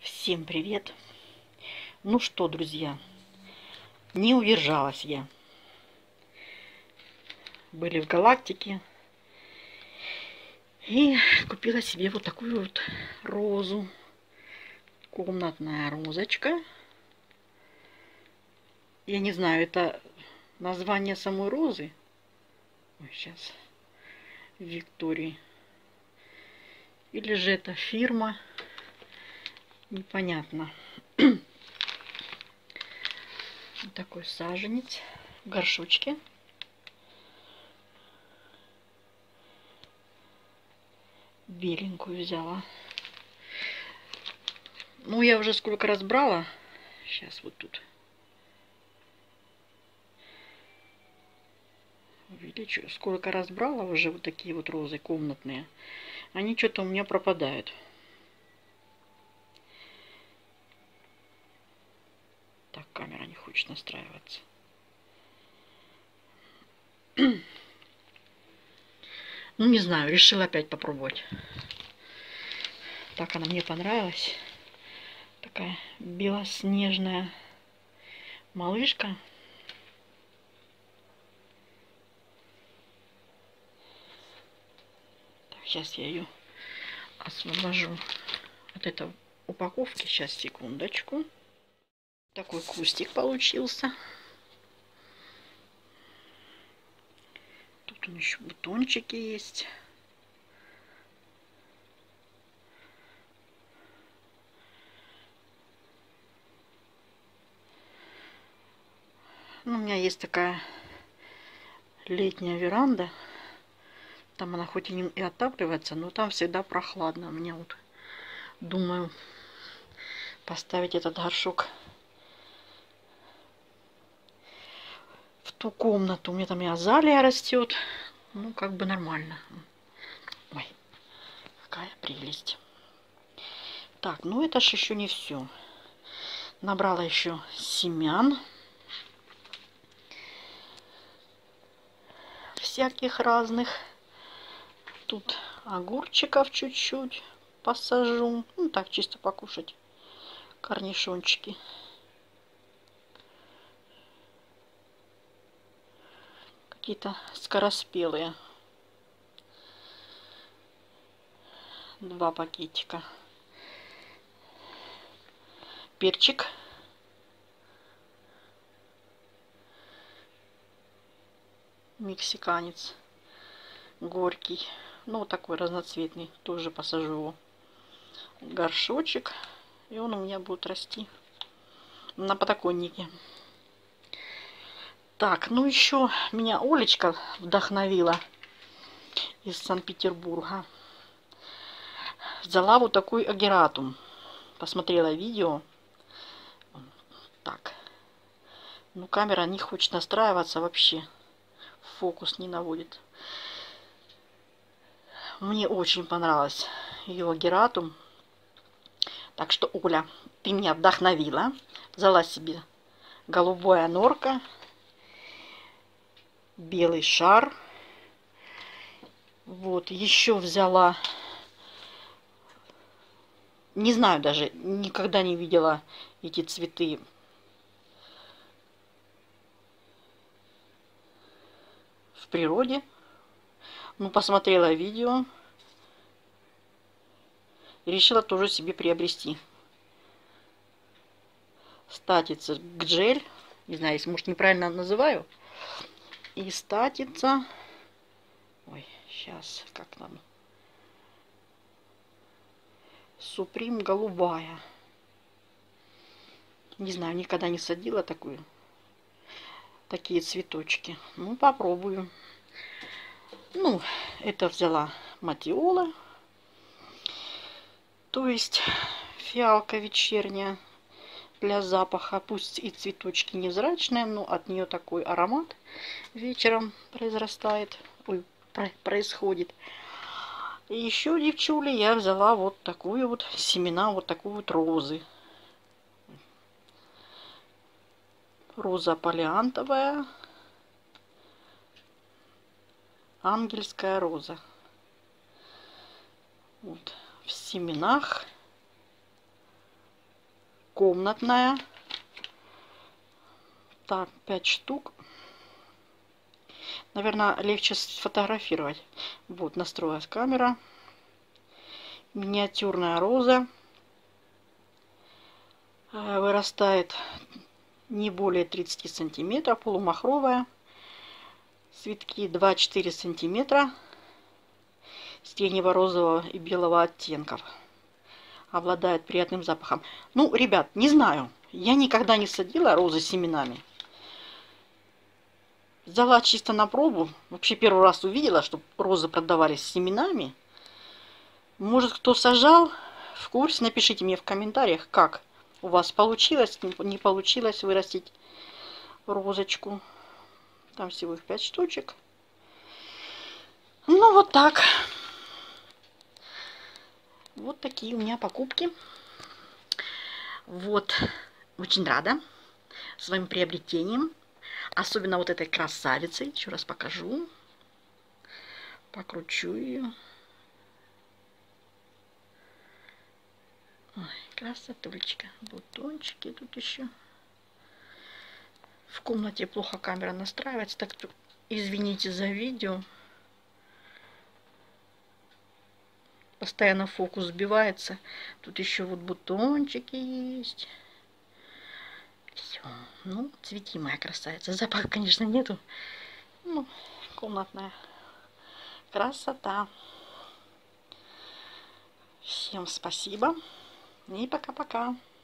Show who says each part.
Speaker 1: Всем привет! Ну что, друзья, не удержалась я. Были в галактике и купила себе вот такую вот розу. Комнатная розочка. Я не знаю, это название самой розы. Ой, сейчас. Виктории. Или же это фирма. Непонятно. Вот такой саженец в горшочке. Беленькую взяла. Ну, я уже сколько раз брала. Сейчас вот тут увеличу. Сколько раз брала уже вот такие вот розы комнатные. Они что-то у меня пропадают. Так, камера не хочет настраиваться. Ну, не знаю, решила опять попробовать. Так она мне понравилась. Такая белоснежная малышка. Так, сейчас я ее освобожу от этой упаковки. Сейчас, секундочку. Такой кустик получился. Тут еще бутончики есть. Ну, у меня есть такая летняя веранда. Там она хоть и отапливается, но там всегда прохладно. У меня вот, думаю, поставить этот горшок в ту комнату. У меня там и азалия растет. Ну, как бы нормально. Ой, какая прелесть. Так, ну это ж еще не все. Набрала еще семян. Всяких разных. Тут огурчиков чуть-чуть посажу. Ну, так, чисто покушать. Корнишончики. Какие-то скороспелые. 2 пакетика. Перчик. Мексиканец. Горький. Ну, вот такой разноцветный. Тоже посажу его в горшочек. И он у меня будет расти на подоконнике. Так, ну еще меня Олечка вдохновила из Санкт-Петербурга. Взяла вот такой агератум. Посмотрела видео. Так. Ну, камера не хочет настраиваться вообще. Фокус не наводит. Мне очень понравилось ее агератум. Так что, Оля, ты меня вдохновила. Взяла себе голубая норка. Белый шар. Вот, еще взяла... Не знаю даже, никогда не видела эти цветы в природе. Ну, посмотрела видео и решила тоже себе приобрести. Статица гджель. Не знаю, если, может, неправильно называю. И статица... Ой, сейчас, как там... Суприм голубая. Не знаю, никогда не садила такие цветочки. Ну, попробую. Ну, это взяла матиола. То есть фиалка вечерняя для запаха. Пусть и цветочки невзрачные, но от нее такой аромат вечером произрастает. Ой, происходит. И еще, девчули, я взяла вот такую вот семена, вот такую вот розы. Роза полиантовая. Ангельская роза. Вот в семенах. комнатная. Так, 5 штук. Наверное, легче сфотографировать. Вот, настроилась камера. Миниатюрная роза. Вырастает не более 30 сантиметров. Полумахровая. Цветки 2-4 сантиметра. Сиренево-розового и белого оттенков. Обладает приятным запахом. Ну, ребят, не знаю. Я никогда не садила розы семенами. Взяла чисто на пробу. Вообще первый раз увидела, что розы продавались с семенами. Может, кто сажал в курсе, напишите мне в комментариях, как у вас получилось, не получилось вырастить розочку. Там всего их 5 штучек. Ну, вот так. Вот такие у меня покупки. Вот. Очень рада своим приобретением. Особенно вот этой красавицей. Еще раз покажу. Покручу ее. Ой, красотулечка. Бутончики тут еще. В комнате плохо камера настраивается. Так что извините за видео. Постоянно фокус сбивается. Тут еще вот бутончики есть. Все. Ну, цвети, моя красавица. Запаха, конечно, нету. Ну, комнатная красота. Всем спасибо. И пока-пока.